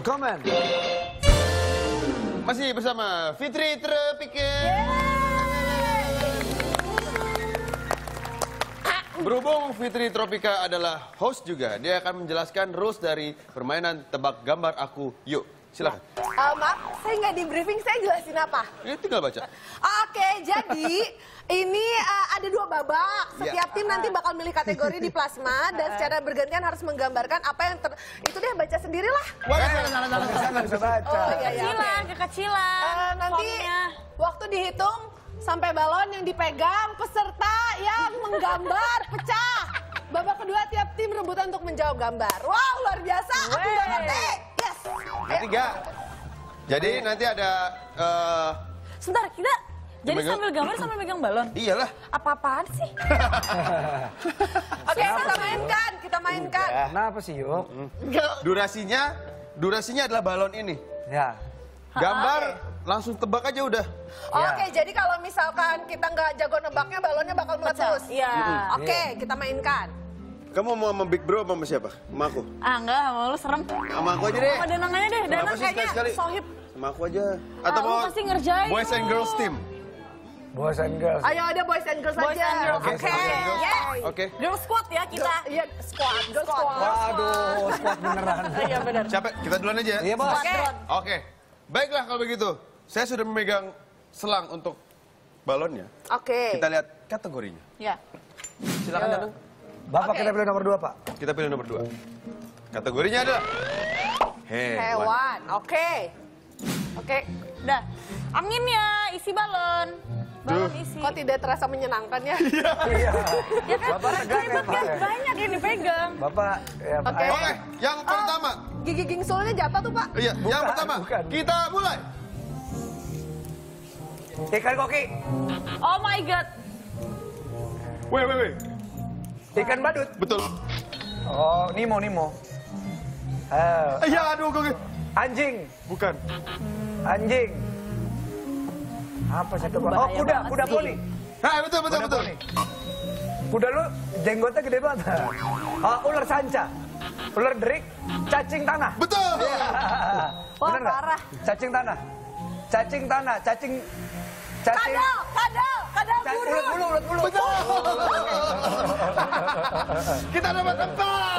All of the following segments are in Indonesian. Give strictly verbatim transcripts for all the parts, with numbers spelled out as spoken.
Comment. Masih bersama Fitri Tropika. Berhubung Fitri Tropika adalah host juga, dia akan menjelaskan rules dari permainan tebak gambar aku. Yuk, silakan. Uh, maaf, saya nggak di briefing, saya jelasin apa? Ini tinggal baca. Oke, jadi ini uh, ada dua babak. Setiap Ya. tim nanti bakal milih kategori di plasma dan secara bergantian harus menggambarkan apa yang ter... Itu deh, baca sendirilah. Wah, salah, salah, salah. Saya bisa baca. Oh iya, iya. Kecilan, kekecilan. Uh, nanti formnya. waktu dihitung sampai balon yang dipegang peserta yang menggambar pecah. Babak kedua tiap tim rebutan untuk menjawab gambar. Wow, luar biasa. Aku udah ngerti. Yes. Ketiga. Jadi nanti ada... Uh, Sebentar, kita jadi Megang- sambil gambar sambil megang balon. iyalah. Apa-apaan sih? Oke, kita mainkan, kita mainkan. Kenapa sih, Yuk? Durasinya, durasinya adalah balon ini. Ya. Gambar langsung tebak aja udah. Oke, jadi kalau misalkan kita nggak jago nebaknya, balonnya bakal meletus. Iya. Oke, kita mainkan. Kamu mau sama Big Bro sama siapa? Sama aku. Ah enggak, sama lu serem. Sama aku aja deh. Sama Danang aja deh, Kenapa Danang sih kayaknya sekali-sekali? sohib. Sama aku aja. Ah, Atau lu mau pasti ngerjain Boys and lu. Girls Team? Boys and girls. Ayo ada boys and girls Boys aja. and girls. Oke, Boys and girls. yes. Oke. Girl squad ya kita. Iya, squad, girl squad. Waduh, squad beneran. Iya benar. Siapa? Kita duluan aja. Iya, Bos. Oke. Oke. Baiklah kalau begitu. Saya sudah memegang selang untuk balonnya. Oke. Kita lihat kategorinya. Ya. Silakan Danang. Bapak Oke. kita pilih nomor dua, Pak. Kita pilih nomor dua. Kategorinya adalah hewan. Hewan. Oke. Oke. Udah. Anginnya isi balon. Balon isi. Kok tidak terasa menyenangkan ya? Iya. Ya kan? Bapak tegak ya, Ribet Pak. kan? ya? Banyak yang dipegang. Bapak, ya, Pak. Oke. Oke, yang pertama. Gigi gingsulnya jatuh tuh, Pak. Iya, yang Bukan, pertama. bukan. Kita mulai. Ikan koki. Oh my god. Weh, weh, weh. Ikan badut. Betul. Oh, Nemo, Nemo. Eh, Iya, aduh, kok. anjing. Bukan. Anjing. Apa sih itu, Pak? Oh, bahaya kuda, banget kuda sih. poni. Nah, betul, betul, Kuda betul. poni. Kuda lu jenggotnya gede banget. Oh, ular sanca. Ular derik, cacing tanah. Betul. Wah, Bener nggak? parah. Cacing tanah. Cacing tanah, cacing cacing Kadal, kadal, kadal cacing gurun. ulet bulu, ulet bulu. Betul. Kita dapat empat.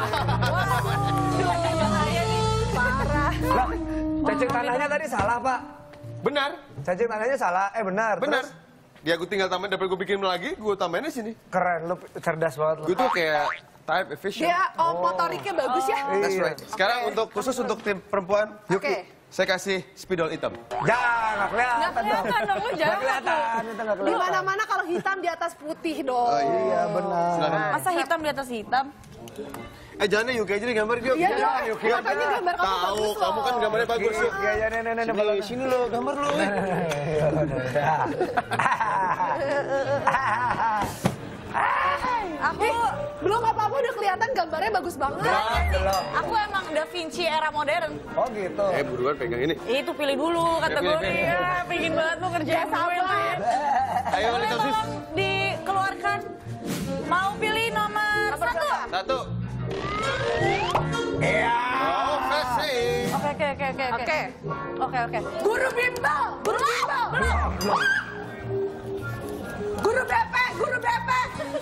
Bahaya nih. Parah. Lah, cacing tanahnya tadi salah, Pak. Benar, Cacing tanahnya salah. Eh, benar. benar. Terus, Dia aku tinggal tambahin, daripada gue bikin lagi, gue tambahin di sini. keren, lu cerdas banget lu. Gue tuh kayak time efficient. Dia oh, motoriknya bagus ya. Iya. That's right. Sekarang untuk khusus untuk tim perempuan, Oke. saya kasih spidol hitam. Jangan, nggak kelihatan. Nggak kelihatan dong, lu Nggak jangan. kelihatan, itu nggak Di kelihatan. mana-mana kalau hitam di atas putih dong. Oh, Iya, benar. Silakan. Masa hitam di atas hitam? Eh jangan deh Yuki aja nih gambar dia. Iya, dong. Makanya gambar kamu Tahu, bagus loh. kamu kan gambarnya bagus. Yuk. Iya, iya, nih, nih, nih, Sini, balonnya. sini lo, gambar lo. Aku belum apa-apa udah kelihatan gambarnya bagus banget. Belum. Aku emang Da Vinci era modern. Oh, gitu. Eh buruan pegang ini. Itu pilih dulu kategori pilih, pilih. ya. Pengen banget lu kerjain gue Lin. Ayo Boleh Lito Sis. tolong dikeluarkan. Mau pilih nomor satu? Satu. Iya. Oh, kasih. Oke oke oke oke Oke. Oke oke. Guru bimbel, guru bimbel. Belum. Guru B P, guru B P.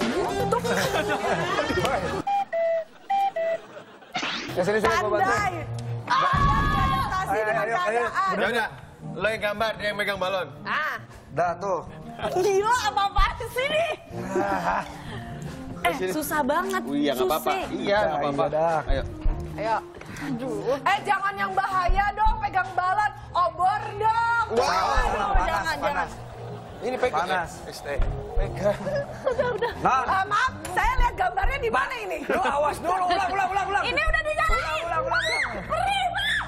Ya, sini, sini, gua bantu. Pandai. Adaptasi Ayo, dengan ayo, ayo. keadaan. Ya udah, lo yang gambar, dia yang megang balon. Ah, Dah, tuh. Gila apa-apaan sih nih? Ah, Eh susah banget. Oh, iya nggak apa-apa. Susah. Iya nggak Iya, apa-apa. dah. Ayo. ayo. Aduh. Eh jangan yang bahaya dong, pegang balon. Obor dong. Wow. Oh, panas, jangan jangan. panas. Ini pegang. Panas. Eh, stay. Pegang. Nah, Ah, maaf, saya lihat gambarnya di mana ini? lu awas dulu, ulang, ulang, ulang, ulang. Ini udah dijalanin. Ulang, ulang, ulang. Perih,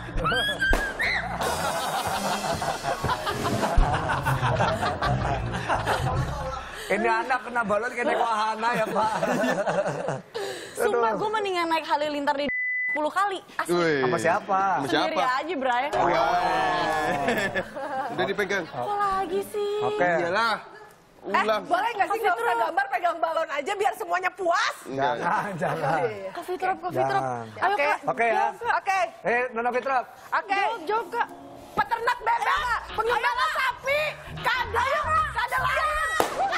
Ini anak kena balon kayak naik wahana ya, Pak. Sumpah gue mendingan naik halilintar di sepuluh kali. Asli. Wih. Sama siapa? Sama Sendiri siapa? aja, Bray. Wah. Udah dipegang. Apa lagi sih? Oke. Iyalah. Eh, ulang. boleh nggak sih nggak usah gambar, pegang balon aja biar semuanya puas? Enggak. Jangan, jangan. Kak Fitrop, Kak Fitrop. Jangan. Ayo Oke. Kak. Oke ya. Oke, Eh, Nona Fitrop. oke. Jawab, jawab Kak. Peternak bebek, pengembala sapi, kada, kada lahir.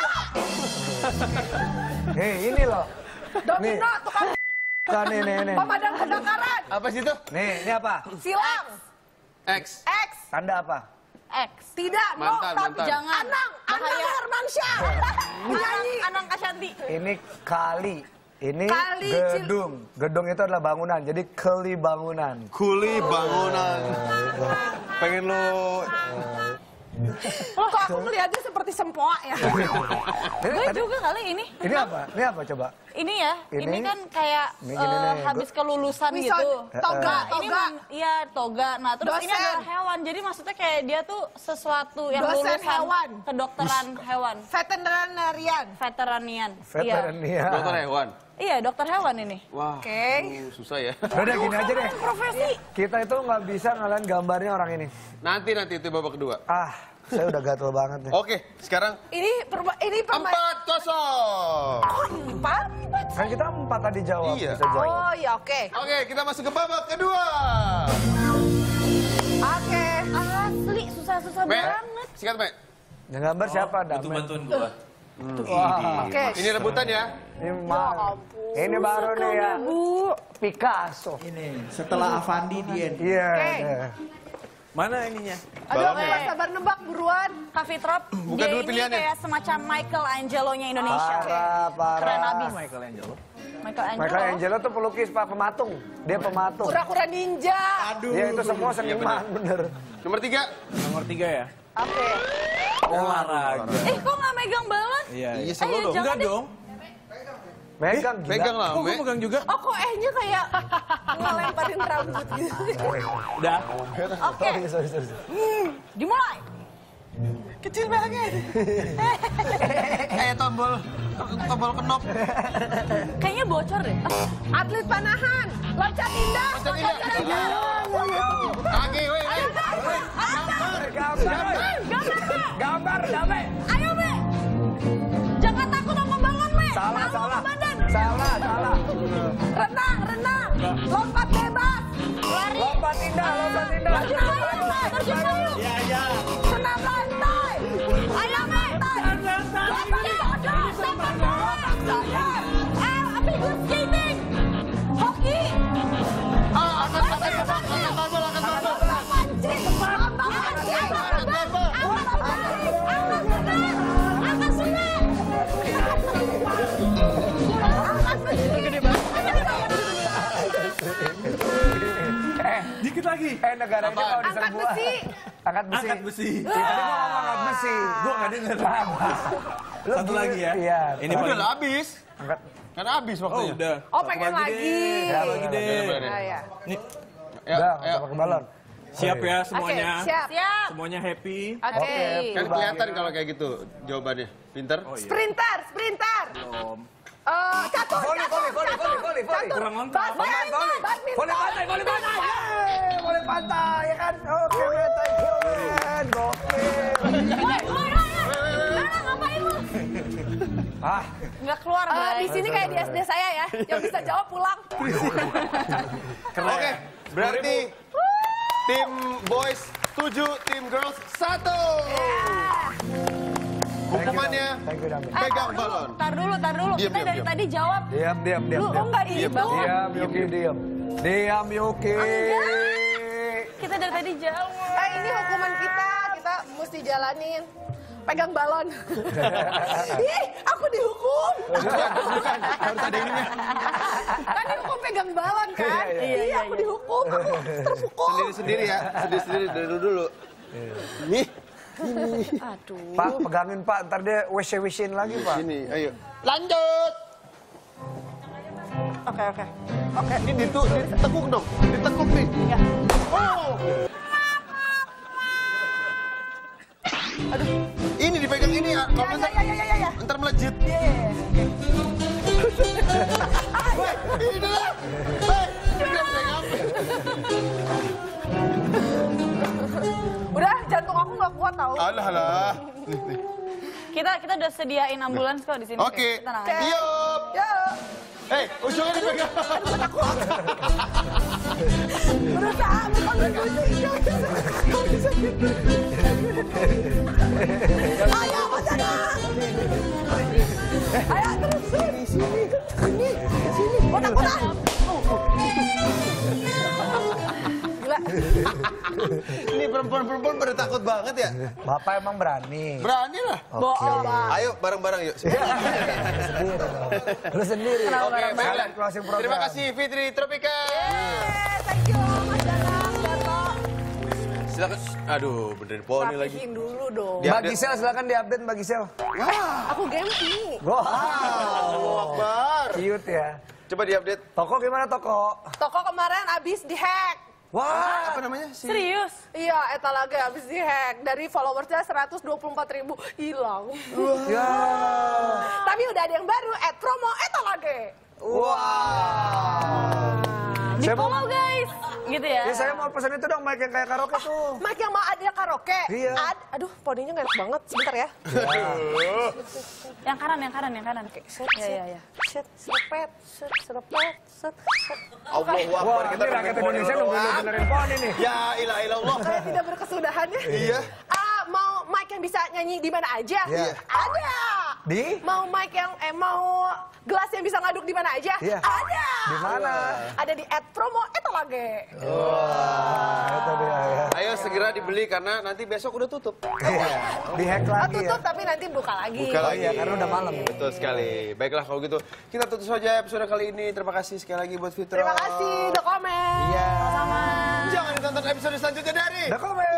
Hei, ini loh. Domino, tukang Kan nih, nih, nih. pemadam kebakaran, Apa sih itu? Nih, ini apa? silang, X. X, Tanda apa? X. tidak, no, Mantan, tapi mantan. Anang, Anang Bahaya. Hermansyah, penyanyi. Anang Kasyanti. Ini kali. Ini Kali, Cil. gedung. Gedung itu adalah bangunan. Jadi keli bangunan. Kuli bangunan. Pengen lo Kok aku melihatnya seperti sempoa ya? Ini, Gue tadi- juga kali ini. ini apa? Ini apa coba? Ini ya, ini, Ini? kan kayak Ini gini eh, nih, habis kelulusan Wison, gitu. toga, Nah, ini toga. men- iya toga. Nah, terus ini Dosen. adalah hewan. Jadi maksudnya kayak dia tuh sesuatu yang Dosen lulusan hewan. kedokteran hewan, Veterinarian. veteranian. Veteran Iya. ya. dokter hewan. Iya, dokter hewan ini. Wah. Oke. uh, susah ya. Udah gini aja deh. Profesi. Kita itu nggak bisa ngalahin gambarnya orang ini. Nanti nanti itu babak kedua. Ah, saya udah gatel banget nih. Oke, sekarang Ini perma ini perma empat kosong. Empat? Kan kita empat tadi jawab. Iya. Bisa jawab. Oh ya oke. Oke, kita masuk ke babak kedua. Oke. Asli susah-susah Me, banget. sikat Me. Yang gambar siapa? Butuh Damen. bantuan gua. Wah, Oke. Ini rebutan ya. ini mah. Ini baru nih ya. Bu. Picasso. Ini setelah Avandi Dien. Iya. Oke. iya. Mana ininya? Aduh, aku Balonnya. nggak sabar nebak buruan. Kak Fitrop, Bukan dia dulu ini pilihannya. kayak semacam Michelangelo-nya Indonesia. Parah, parah. Keren abis. Michelangelo. Michelangelo. Michelangelo tuh pelukis Pak, pematung. Dia pematung. Kura-kura ninja. Aduh. Dia itu semua seniman, bener. Nomor tiga. Nomor tiga ya? Oke. Olahraga. Eh, kok nggak megang balon? Iya. Iya, iya. selalu Ayo, dong. jangan Enggak deh. dong. Megang, gila. Pegang lah, Kok gue Me. megang juga? Oh kok eh-nya kayak ngelemparin rambut gitu. Udah. Oke, Sorry, sorry, sorry. dimulai. Kecil banget. Kayak tombol tombol knop. Kayaknya bocor deh. Ah, Atlet panahan. Loncat indah. Loncat indah. Kaki, weh. weh. Gambar, gambar, Be. gambar, damai. Ayo, Be. Jangan takut sama balon, Be. Salah, Malu salah. sama badan. Salah, salah. Renang, renang. Lompat bebas. Lari. Lompat indah, lompat indah. Terjun payung, Be. Terjun payung. Iya, iya. Senam lantai. Ayo, Be. Lompat. Lompat bola. Eh, figure skating. Hoki. Ah, angkat angkat angkat angkat tombol, angkat tombol. Mancing. Lambang mancing. Angkat tombol. Angkat tarik. Angkat sunat. Angkat sunat. Angkat besi. Eh, Dikit lagi. eh negara ini Apaan? kalau Angkat diserbu. besi. Angkat besi. Angkat besi. Ih, Tadi mau ngomong angkat besi. Gue nggak denger. Lu Satu gini- lagi ya. Iya. Ini Udah paling. lah, habis. Angkat. Kan habis Oh waktunya. udah. Oh Satu pengen lagi. deh. Ya, Satu lagi bener, deh. bener, bener. Ah, ya. Nih, Ya, Udah, ayo. pakai balon. siap ya Oke, semuanya. siap. Siap. Semuanya happy. Oke. Oke. Kan kelihatan kalau kayak gitu jawabannya. Pinter? Oh iya. Sprinter, sprinter. Belum. Eh, catur, Voli, catur, voli, voli, catur, voli, voli, voli. catur. Kurang lengkap. Badminton, Voli, badminton. voli pantai, voli pantai. Yeay, voli pantai, ya kan? Oke, man, thank you, man. Gokil. Woi, woi, woi. Nana, ngapain lu? Ah, Nggak keluar, Eh, guys. di sini kayak di S D saya ya, yang bisa jawab pulang. Keren. Oke, berarti tim boys tujuh, tim girls satu. Hukumannya thank you, Damin. Eh, pegang tar dulu, balon. Tar dulu, tar dulu. Diam, Kita diam, dari diam. tadi jawab. Diam, diam, diam. Lu diam. oh enggak Diam, itu. diam. Diam, Yuki, diam. Diam, Yuki. Kita dari tadi jawab. Eh, ini hukuman kita, kita mesti jalanin. Pegang balon. Ih, aku dihukum. bukan harus ada ininya. Kan dihukum pegang balon kan? Iya, iya, Iya, aku iya. dihukum. Aku terpukul. Sendiri-sendiri ya, sendiri-sendiri dari dulu dulu. Nih, Aduh. Pak, pegangin Pak, ntar dia wish-wishin lagi Pak. sini, ayo. Lanjut. Oke, oke. Oke, ini ditu, ditekuk dong, ditekuk nih. Ya. Oh. Aduh, ini dipegang ini ya. Kalau Ya, ntar, ya, ya, ya, ya, ya. ntar melejit. Iya, iya, iya. Woi, ini dulu. Woi, ini nggak bisa ngambil. Udah, jantung aku nggak kuat tau. Alah lah. Nih, nih. Kita kita udah sediain ambulans kok di sini. Oke. Tenang aja. Yuk. Ya. Hei, ujungnya dipegang. Berusaha berkontribusi. Kau bisa gitu. Ayo, Masana. Ayo, terus. Sini, sini. Sini, sini. Kotak-kotak. Gila. Ini perempuan-perempuan pada takut banget ya. Bapak emang berani. Berani lah. Bohong. Ayo bareng-bareng yuk. Sendiri dong. Lu sendiri. Oke, baiklah. Closing program. Terima kasih Fitri Tropika. Eh, thank you, Mas Danang, Darto. Silakan. Aduh, benerin poni lagi. Rapihin dulu dong. Ya. Mbak Gisel silakan diupdate Mbak Gisel. Aku Gempi. Wow. Allahu Akbar. Cute ya. Coba diupdate. Toko gimana toko? Toko kemarin abis dihack. Wah. Apa namanya? Si... Serius? Iya, eta lagi abis dihack. Dari followersnya seratus dua puluh empat ribu hilang. Ya. Tapi udah ada yang baru, add promo eta lagi. Wah. Di Saya mau- follow guys. Gitu ya. Ya saya mau pesan itu dong mic yang kayak karaoke tuh. Mike yang mau ada karaoke. Iya. Ad- Aduh, poninya nggak enak banget. Sebentar ya. Yang kanan, yang kanan, yang kanan. Set, Iya, iya, iya. set, serepet, set, serepet, set, set. Allahu Akbar. Wah, Kita ini rakyat benerin poni Indonesia nungguin lu doang. benerin poni nih. Ya ilah ilallah. Kayak tidak berkesudahannya. Iya. Ah, mau Mike yang bisa nyanyi di mana aja? Iya. Ada. Di? Mau Mike yang eh mau gelas yang bisa ngaduk di mana aja? Iya. Ada. Di mana? Ada di add promo eta lagi. Wah, itu dia ya. Ayo segera dibeli karena nanti besok udah tutup. Iya. Di hack Oh, lagi ya. tutup tapi nanti buka lagi. Buka Oh lagi. iya, karena udah malam. Betul sekali. Baiklah kalau gitu kita tutup saja episode kali ini. Terima kasih sekali lagi buat Fitro. Terima kasih udah komen. Iya. Sama. Jangan ditonton episode selanjutnya dari Udah komen.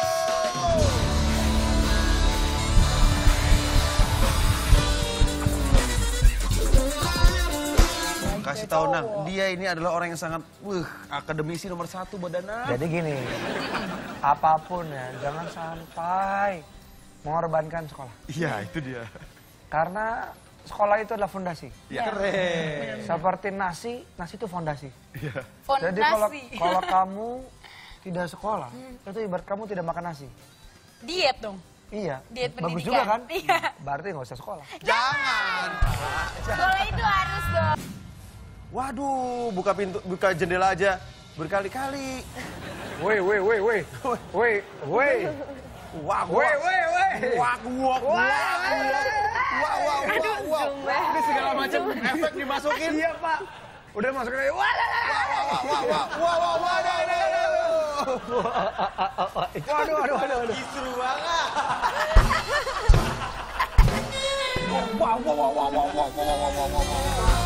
Kasih tahu Nang, dia ini adalah orang yang sangat uh, akademisi nomor satu buat Dana. Jadi gini, apapun ya, jangan sampai mengorbankan sekolah. Iya, itu dia. Karena sekolah itu adalah fondasi. Ya. Keren. Seperti nasi, nasi itu fondasi. Fondasi. Jadi kalau kalau kamu tidak sekolah, itu ibarat kamu tidak makan nasi. Diet dong. Iya, Diet bagus pendidikan. juga kan? Iya. Berarti nggak usah sekolah. Jangan. Sekolah itu harus dong. Waduh, buka pintu, buka jendela aja berkali-kali. Woi, woi, woi, woi, woi, woi, Wah, woi, woi, woi. Wah, wah, wah, wah, wah, wah, wah. Ini segala macam efek dimasukin. Iya pak, udah masukin aja. Wah, lah, lah. Wah, wah, wah, wah, wah, wah, wah, Waduh, waduh, waduh, waduh. Seru banget. Wah, wah, wah, wah, wah, wah, wah, wah, wah, wah.